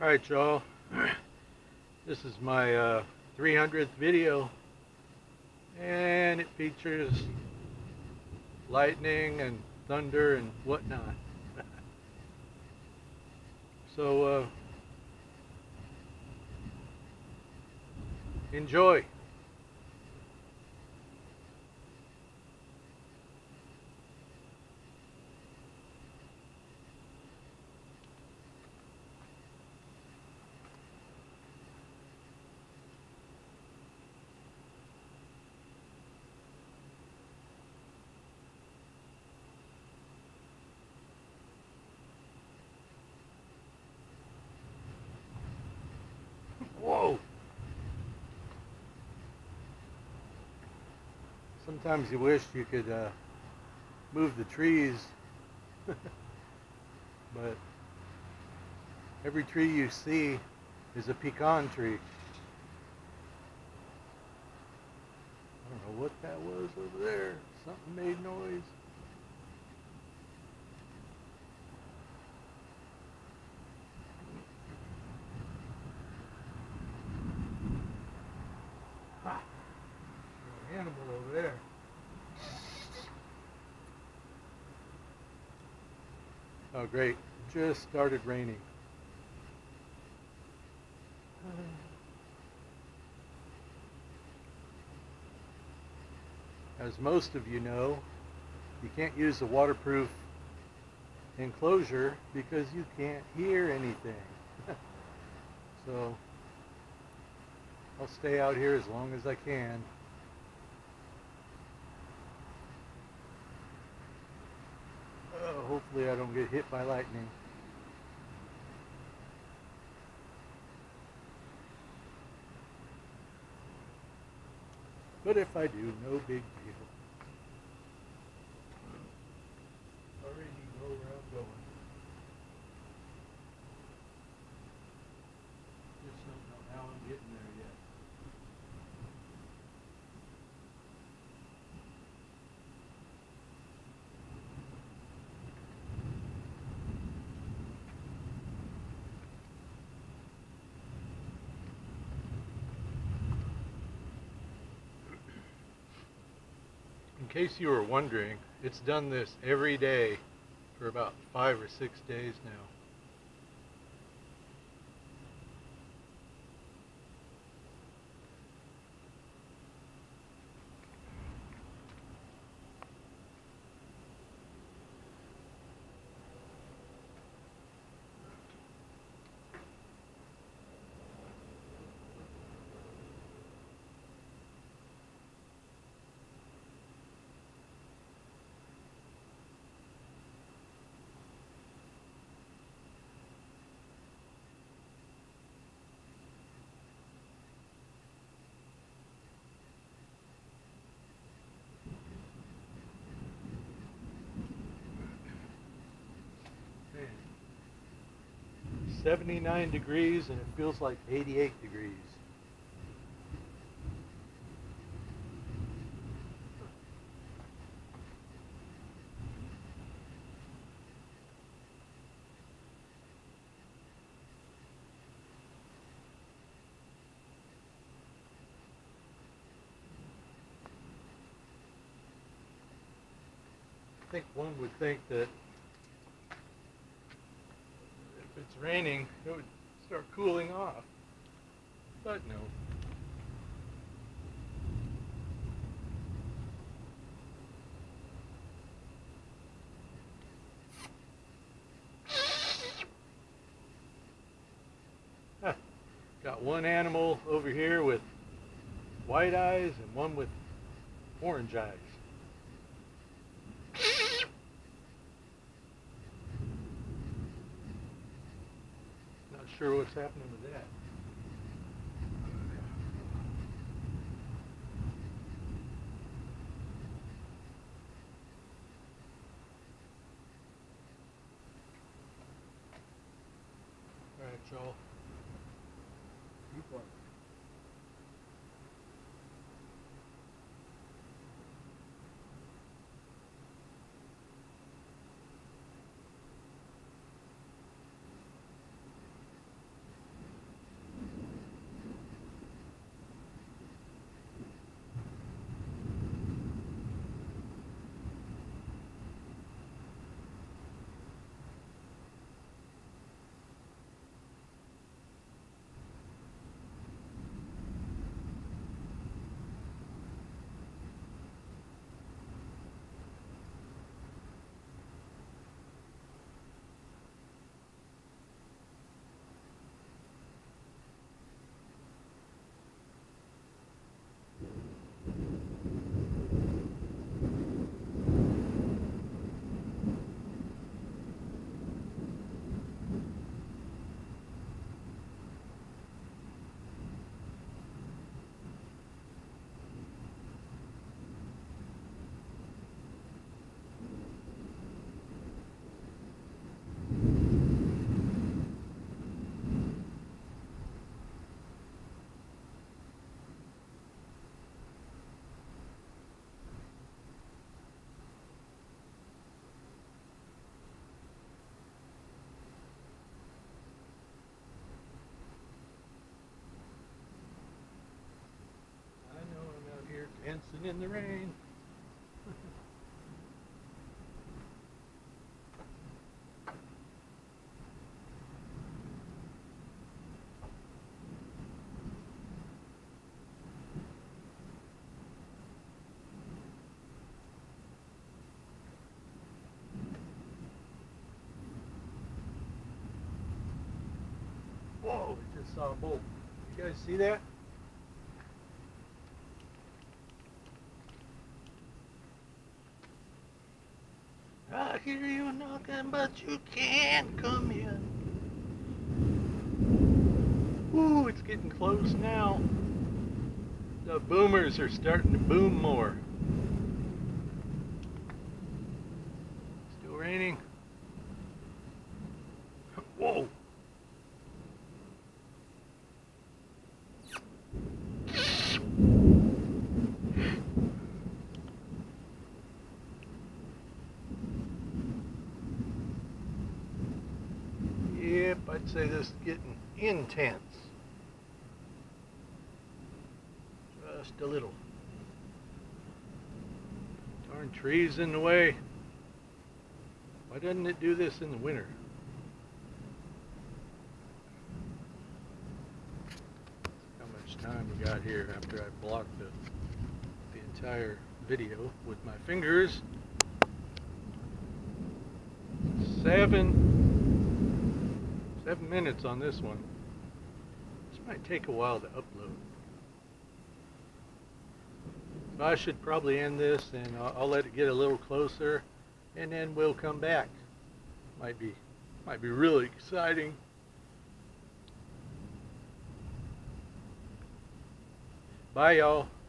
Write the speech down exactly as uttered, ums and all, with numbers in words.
Alright, y'all. This is my uh, three hundredth video, and it features lightning and thunder and whatnot. So, uh, enjoy. Whoa! Sometimes you wish you could uh, move the trees, but every tree you see is a pecan tree. I don't know what that was over there. Something made noise. Ha! There's an animal over there. Oh great, just started raining. As most of you know, you can't use a waterproof enclosure because you can't hear anything. So I'll stay out here as long as I can. Uh, hopefully I don't get hit by lightning. But if I do, no big deal. Already know where I'm going. Just don't know how I'm getting there yet. In case you were wondering, it's done this every day for about five or six days now. seventy-nine degrees and it feels like eighty-eight degrees. I think one would think that if it's raining, it would start cooling off. But no. Huh. Got one animal over here with white eyes and one with orange eyes. Not sure what's happening with that. Alright, y'all. Keep on. dancing in the rain. Whoa, I just saw a bolt. You guys see that? I hear you knocking, but you can't come in. Ooh, it's getting close now. The boomers are starting to boom more. Still raining. Whoa. Yep, I'd say this is getting intense. Just a little. Darn trees in the way. Why doesn't it do this in the winter? How much time we got here after I blocked the, the entire video with my fingers? Seven. Seven minutes on this one. This might take a while to upload. So I should probably end this and I'll, I'll let it get a little closer and then we'll come back. Might be, might be really exciting. Bye y'all.